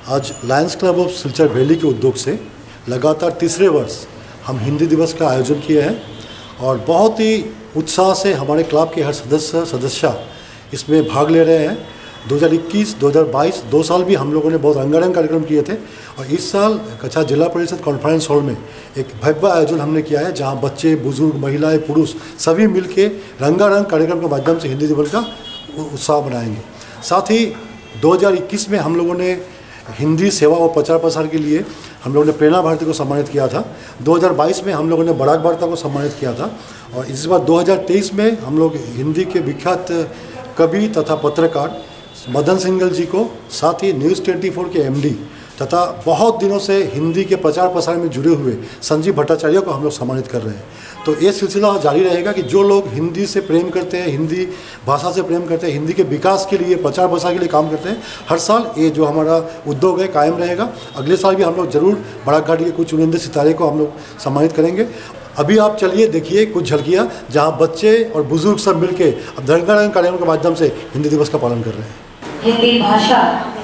आज lions club of Silchar valley के उद्योग से लगातार तीसरे वर्ष हम हिंदी दिवस का आयोजन किए हैं और बहुत ही उत्साह से हमारे क्लब के हर सदस्य इसमें भाग ले रहे हैं। 2021, 2022 2 साल भी हम लोगों ने बहुत रंगारंग कार्यक्रम किए थे और इस साल कच्छा जिला परिषद कॉन्फ्रेंस हॉल में एक भव्य आयोजन हमने किया है, जहां बच्चे, बुजुर्ग, महिलाएं, पुरुष सभी मिलके रंगारंग कार्यक्रम के माध्यम से हिंदी दिवस का उत्साह बनाएंगे। साथ ही 2021 में हम लोगों ने हिंदी सेवा और प्रचार प्रसार के लिए हम लोगों ने प्रेरणा भारती को सम्मानित किया था। 2022 में हम लोगों ने बराक वार्ता को सम्मानित किया था और इस बार 2023 में हम लोग हिंदी के विख्यात कवि तथा पत्रकार मदन सिंगल जी को, साथ ही न्यूज़ 24 के एमडी तथा बहुत दिनों से हिंदी के प्रचार प्रसार में जुड़े हुए संजीव भट्टाचार्य को हम लोग सम्मानित कर रहे हैं। तो ये सिलसिला जारी रहेगा कि जो लोग हिंदी से प्रेम करते हैं, हिंदी भाषा से प्रेम करते हैं, हिंदी के विकास के लिए, प्रचार प्रसार के लिए काम करते हैं, हर साल ये जो हमारा उद्योग है कायम रहेगा। अगले साल भी हम लोग ज़रूर बराक घाटी के कुछ चुनिंदे सितारे को हम लोग सम्मानित करेंगे। अभी आप चलिए देखिए कुछ झलकियाँ जहाँ बच्चे और बुजुर्ग सब मिलके अब रंगारंग कार्यक्रम के माध्यम से हिंदी दिवस का पालन कर रहे हैं। हिंदी भाषा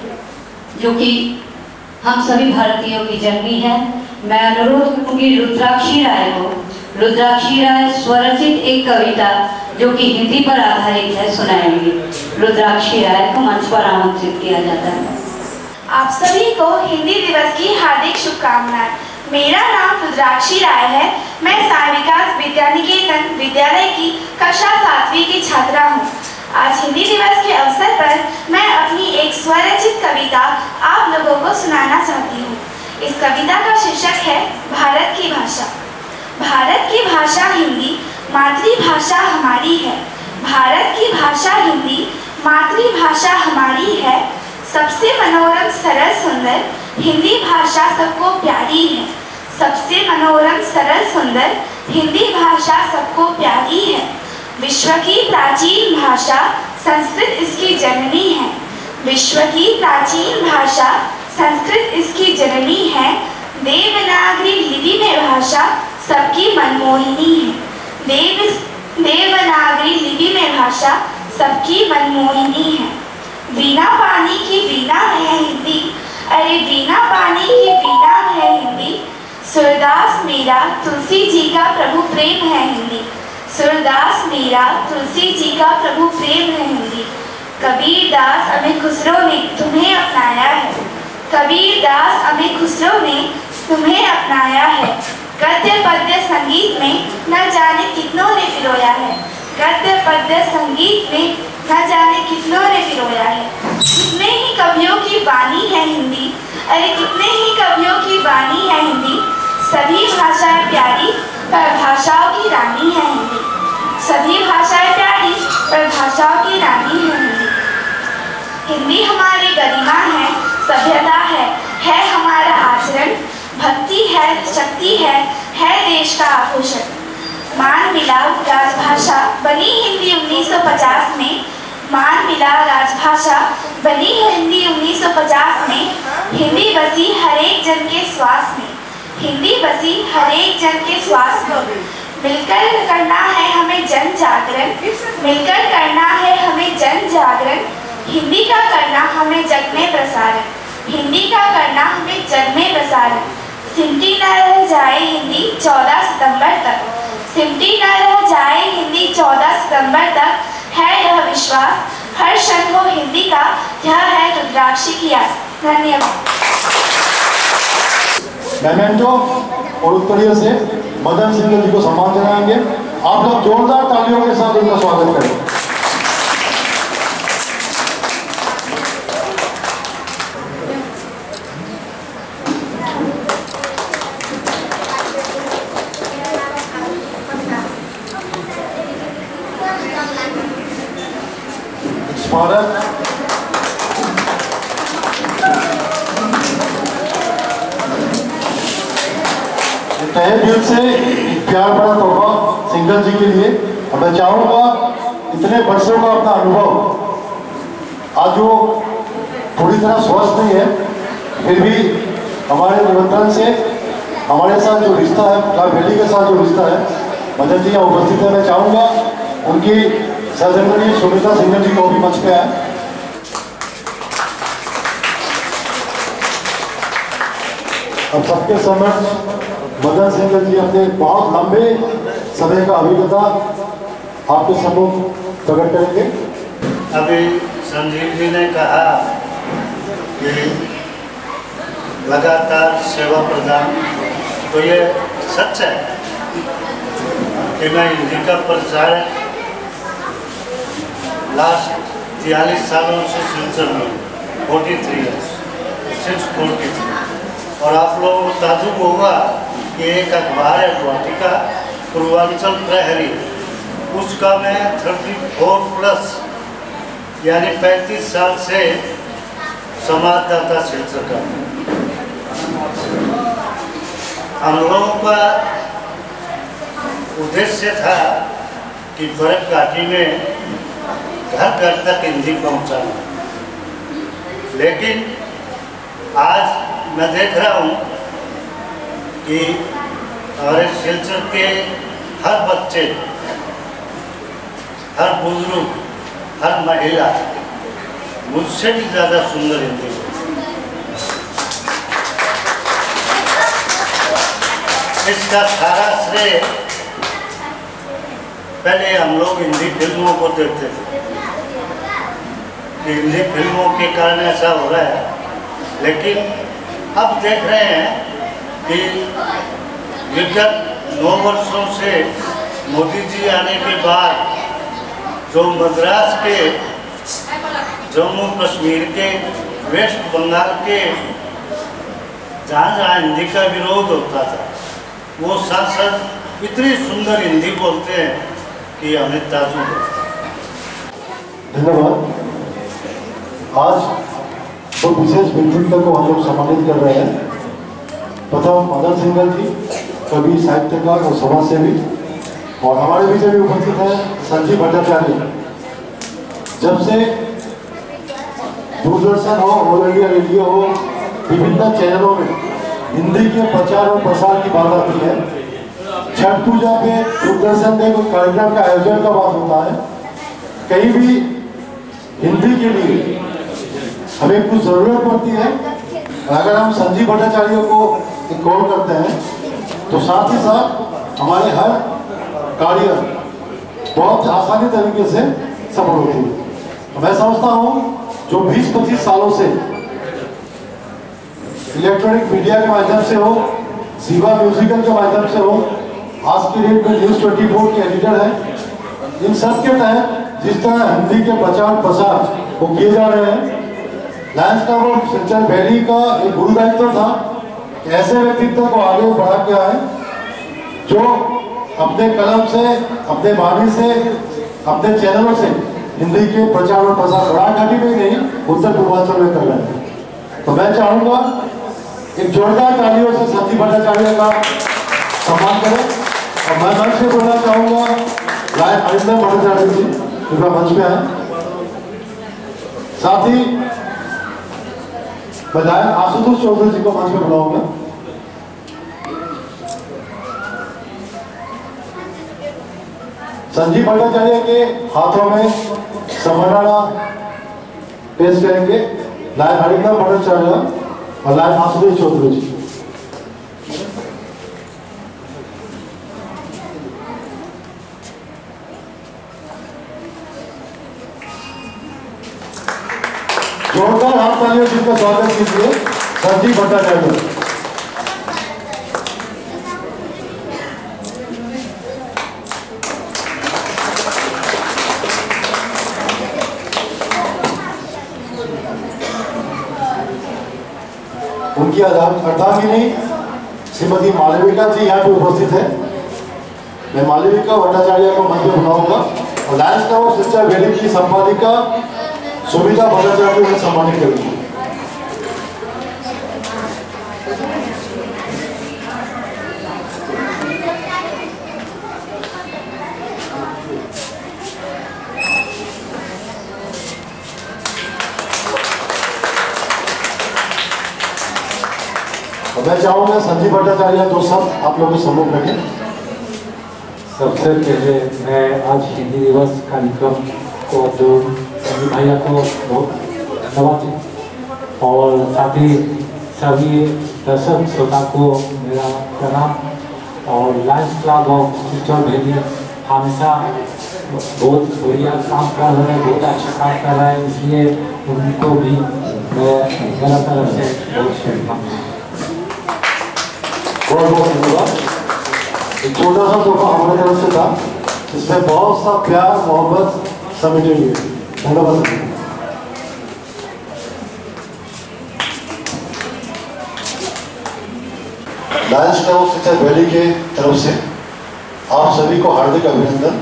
जो कि हम सभी भारतीयों की जननी है, मैं अनुरोध करूँगी रुद्राक्षी राय को, रुद्राक्षी राय स्वरचित एक कविता जो कि हिंदी पर आधारित है सुनाएंगी। रुद्राक्षी राय को मंच पर आमंत्रित किया जाता है। आप सभी को हिंदी दिवस की हार्दिक शुभकामनाएं। मेरा नाम रुद्राक्षी राय है। मैं साई विकास विद्यानिकेतन विद्यालय की कक्षा 7वीं की छात्रा हूँ। आज हिंदी दिवस के अवसर पर मैं अपनी एक स्वरचित कविता आप लोगों को सुनाना चाहती हूँ। इस कविता का शीर्षक है भारत की भाषा। भारत की भाषा हिंदी मातृभाषा हमारी है। भारत की भाषा हिंदी मातृभाषा हमारी है। सबसे मनोरम सरल सुंदर हिंदी भाषा सबको प्यारी है। सबसे मनोरम सरल सुंदर हिंदी भाषा सबको प्यारी है। विश्व की प्राचीन भाषा संस्कृत इसकी जननी है। विश्व की प्राचीन भाषा संस्कृत इसकी जननी है। देवनागरी लिपि में भाषा सबकी मनमोहिनी है। देवनागरी लिपि में भाषा सबकी मनमोहिनी है। बिना पानी की बिना है हिंदी, अरे बिना पानी की बिना है हिंदी। सूरदास मेरा तुलसी जी का प्रभु प्रेम है हिंदी। सूरदास मेरा तुलसी जी का प्रभु प्रेम है हिंदी। कबीरदास अमिर खुसरो ने तुम्हें अपनाया है। कबीरदास अमिर खुसरो ने तुम्हें अपनाया है। गद्य पद्य संगीत में न जाने कितनों ने पिरोया है। गद्य पद्य संगीत में न जाने कितनों ने पिरोया है। कितने ही कवियों की वाणी है हिंदी, अरे कितने ही कवियों की वाणी है हिंदी। सभी भाषाएं प्यारी पर भाषाओं की रानी है हिंदी। सभी भाषाएं प्यारी पर भाषाओं की रानी है हिंदी। हिंदी हमारी गरिमा है, सभ्यता है हमारा आचरण। भक्ति है, शक्ति है देश का आभूषण। मान मिला राजभाषा बनी हिंदी 1950 में। मान मिला राजभाषा बनी हिंदी 1950 में। हिंदी बसी हर एक जन के श्वास में। हिंदी बसी हर एक जन के श्वास में। मिलकर करना है हमें जन जागरण। मिलकर करना है हमें जन जागरण। हिंदी का करना हमें जग में प्रसारण। हिंदी का करना हमें जग में प्रसारण। सिमटी न रह जाए हिंदी 14 सितंबर तक। सिमटी न रह जाए हिंदी 14 सितंबर तक। है यह विश्वास हर क्षण हो हिंदी का। यह है रुद्राक्षी की आस। धन्यवाद। मेमेंटो और उत्तरीय से मदन सिंह जी को सम्मान जनाएंगे। आप लोग जोरदार तालियों के साथ उनका स्वागत करें। स्मारक तहे दिल से प्यार भरा तोहफा सिंगल जी के लिए। मैं चाहूँगा इतने वर्षों का अपना अनुभव, आज वो पूरी तरह स्वस्थ नहीं है, फिर भी हमारे निमंत्रण से हमारे साथ जो रिश्ता है, क्लब वैली के साथ जो रिश्ता है, मदन जी यहाँ उपस्थित है। मैं चाहूँगा उनकी सहधर्मणी सुमिता सिंगल जी को भी मंच पे आए। अब सबके समक्ष मदन सिंह जी अपने बहुत लंबे समय का अभिज्ञता आपके सम्मुख प्रकट करेंगे। अभी संजीव जी ने कहा कि लगातार सेवा प्रदान, तो ये सच है कि मैं हिंदी का प्रचार लास्ट 43 सालों से सिलसिले में 43 ईयर्स सिंस 43, और आप लोगों को ताजुब होगा कि एक अखबार है गुवाहाटी का पूर्वांचल प्रहरी, उसका मैं 34+ यानी 35 साल से संवाददाता शीर्षक का। हम लोगों का उद्देश्य था कि बर्फ घाटी में घर घर तक हिंदी पहुंचाना, लेकिन आज मैं देख रहा हूं कि हमारे सिलचर के हर बच्चे, हर बुजुर्ग, हर महिला मुझसे भी ज़्यादा सुंदर हिंदी है। इसका सारा श्रेय पहले हम लोग हिंदी फिल्मों को देखते थे कि हिंदी फिल्मों के कारण ऐसा हो रहा है, लेकिन अब देख रहे हैं कि विगत 9 वर्षों से मोदी जी आने के बाद जो मद्रास के, जम्मू कश्मीर के, वेस्ट बंगाल के जहाँ जहाँ हिंदी का विरोध होता था, वो सांसद इतनी सुंदर हिंदी बोलते हैं कि हमें ताजुब होता है। धन्यवाद। आज तो विशेष व्यक्तित्व को हम लोग सम्मानित कर रहे हैं। प्रथम मदन सिंह जी, कवि, साहित्यकार और समाजसेवी, और हमारे बीच भी उपस्थित है संजीव भट्टाचार्य। जब से दूरदर्शन हो, ऑल इंडिया रेडियो हो, विभिन्न चैनलों में हिंदी के प्रचार और प्रसार की बात आती है, छठ पूजा पे दूरदर्शन पे कोई कार्यक्रम का आयोजन का बात होता है, कहीं भी हिंदी के लिए हमें कुछ ज़रूरत पड़ती है, अगर हम संजीव भट्टाचार्य को कॉल करते हैं तो साथ ही साथ हमारे हर कार्य बहुत आसानी तरीके से सफल होती है। मैं समझता हूँ जो 20-25 सालों से इलेक्ट्रॉनिक मीडिया के माध्यम से हो, जीवा म्यूजिकल के माध्यम से हो, आज की डेट में न्यूज़ 24 के एडिटर हैं, इन सब के तहत जिस तरह हिंदी के प्रचार प्रसार वो किए जा रहे हैं, lions club of Silchar valley का एक गुरु दायित्व था ऐसे व्यक्तित्व को आगे बढ़ा के आए जो अपने कलम से, अपने वाणी से, अपने चैनलों से हिंदी के प्रचार और प्रसार बड़ा घाटी में नहीं, उत्तर पूर्वांचल में कर रहे हैं। तो मैं चाहूँगा एक जोरदार तालियों से संजीव भट्टाचार्य का सम्मान करें, और मैं मंच से बोलना चाहूँगा लायन अरिंदम भट्टाचार्य जी, कृपया मंच पे आए। साथ ही मैं लायन आशुतोष चौधरी जी को मंच पे बुलाऊंगा। संजीव भट्टाचार्य के हाथों में सम्मानना पेश करेंगे लायन अरिंदम भट्टाचार्य और लायन आशुतोष चौधरी जी। जोरदार हाथ तालियों से इनका स्वागत कीजिए संजीव भट्टाचार्य। उनकी अर्धांगिनी श्रीमती मालविका जी यहाँ पे उपस्थित है। मैं मालविका भट्टाचार्य को मंच में बुलाऊंगा और lions club of Silchar valley की संपादिका सुमिता भट्टाचार्य को सम्मानित करेंगे। मैं चाहूंगा संजीव भट्टाचार्य दो शब्द आप लोगों के सम्मुख रखें। सबसे पहले मैं आज हिंदी दिवस कार्यक्रम को जो सभी भैया को बहुत धन्यवाद और साथ ही सभी दर्शक श्रोता को मेरा प्रणाम। और lions club of Silchar valley हमेशा बहुत बढ़िया काम कर रहे हैं, बहुत अच्छा काम कर रहे हैं, इसलिए उनको भी मैं मेरा तरफ से बहुत शुभकामनाएं। बहुत बहुत धन्यवाद। एक छोटा सा तोहफा हमारे तरफ से था, इसमें बहुत सा प्यार मोहब्बत समेटे हुए। धन्यवाद। Lions club of Silchar valley के तरफ से आप सभी को हार्दिक अभिनंदन।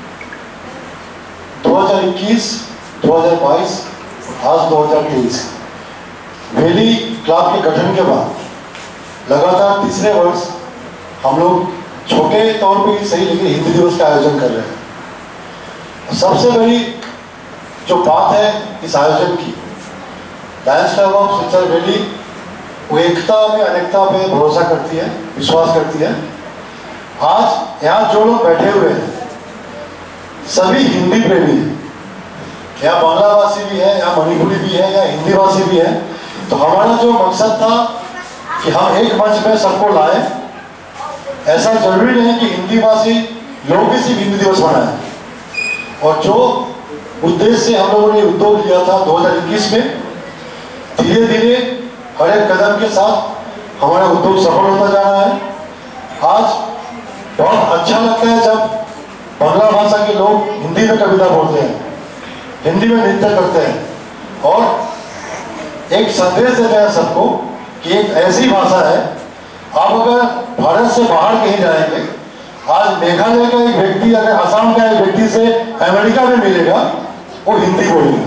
2021, 2022, आज 2023 वैली क्लब के गठन के बाद लगातार तीसरे वर्ष हम लोग छोटे तौर पे ही सही लेकिन हिंदी दिवस का आयोजन कर रहे हैं। सबसे बड़ी जो बात है इस आयोजन की, lions club of Silchar valley वो एकता में अनेकता पे भरोसा करती है, विश्वास करती है। आज यहाँ जो लोग बैठे हुए हैं सभी हिंदी प्रेमी हैं, यहाँ बांग्लाभाषी भी है, यहाँ मणिपुरी भी है, यहाँ हिंदी भाषी भी है। तो हमारा जो मकसद था कि हम एक मंच में सबको लाए। ऐसा जरूरी नहीं कि हिंदी भाषी लोग भी सिर्फ हिंदी दिवस मनाएं। और जो उद्देश्य से हम लोगों ने उद्योग लिया था 2021 में, धीरे धीरे हर एक कदम के साथ हमारा उद्योग सफल होता जा रहा है। आज बहुत अच्छा लगता है जब बांग्ला भाषा के लोग हिंदी में कविता बोलते हैं, हिंदी में नृत्य करते हैं और एक संदेश देते हैं सबको कि एक ऐसी भाषा है। आप अगर भारत से बाहर कहीं जाएंगे, आज मेघालय का एक व्यक्ति अगर असम का एक व्यक्ति से अमेरिका में मिलेगा, वो हिंदी बोलेगा।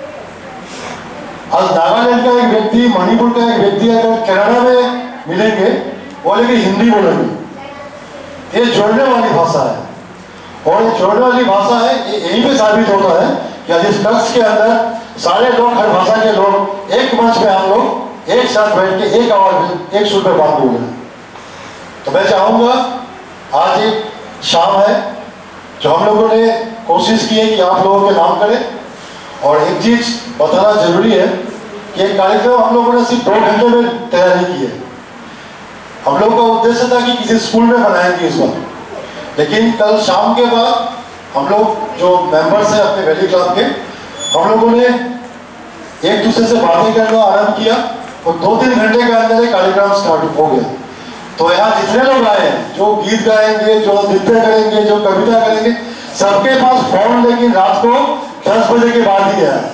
आज नागालैंड का एक व्यक्ति, मणिपुर का एक व्यक्ति अगर कनाडा में मिलेंगे, वो लेकिन हिंदी बोलेंगे। ये जोड़ने वाली भाषा है और ये जोड़ने वाली भाषा है। ये यहीं पे साबित होता है कि आज इस कक्ष के अंदर सारे लोग, हर भाषा के लोग एक मंच पे हम लोग एक साथ बैठ के एक आवाज में एक सुर पे बात बोल रहे हैं। तो मैं चाहूंगा, आज एक शाम है जो हम लोगों ने कोशिश की है कि आप लोगों के नाम करें। और एक चीज बताना जरूरी है कि एक कार्यक्रम हम लोगों ने सिर्फ 2 घंटे में तैयारी की है। हम लोग का उद्देश्य था कि किसी स्कूल में बनाएंगे इस बार, लेकिन कल शाम के बाद हम लोग जो मेंबर्स हैं अपने वैली क्लब के, हम लोगों ने एक दूसरे से बातें करना आरंभ किया और 2-3 घंटे के अंदर एक कार्यक्रम स्टार्ट हो गया। तो यहाँ जितने लोग आए हैं, जो गीत गाएंगे, जो नृत्य करेंगे, जो कविता करेंगे, सबके पास फोन लेकिन रात को 10 बजे के बाद ही गया है।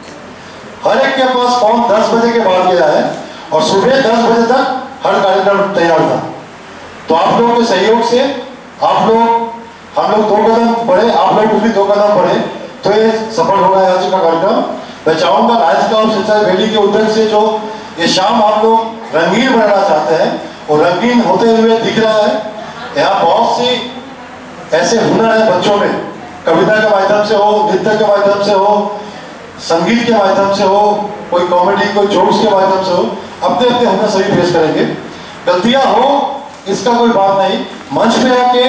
हर एक के पास फोन 10 बजे के बाद गया है और सुबह 10 बजे तक हर कार्यक्रम तैयार था। तो आप लोगों के सहयोग से हम लोग 2 कदम बढ़े, आप लोग भी 2 कदम बढ़े, तो ये सफल हो रहा है आज का कार्यक्रम। मैं चाहूंगा lions club of Silchar valley के उद्देश्य से जो ये शाम आप लोग रंगीन बनाना चाहते हैं और रंगीन होते हुए दिख रहा है। यहाँ बहुत सी ऐसे हुनर है बच्चों में, कविता के माध्यम से हो, नृत्य के माध्यम से हो, संगीत के माध्यम से हो, कोई कॉमेडी, कोई जोक्स के माध्यम से हो, अपने अपने हुनर सभी पेश करेंगे। गलतियां हो इसका कोई बात नहीं, मंच पे आके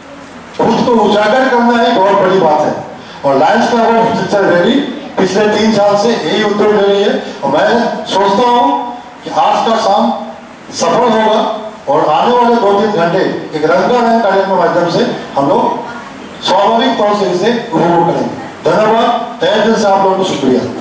खुद को उजागर करना ही बहुत बड़ी बात है। और lions club of Silchar valley पिछले 3 साल से यही उद्योग ले रही है और मैं सोचता हूँ कि आज का शाम सफल होगा और आने वाले 2-3 घंटे एक रंगारंग कार्यक्रम के माध्यम से हम लोग स्वाभाविक तौर से इसे उपभोग करेंगे। धन्यवाद, तहे दिल से आप लोगों को शुक्रिया।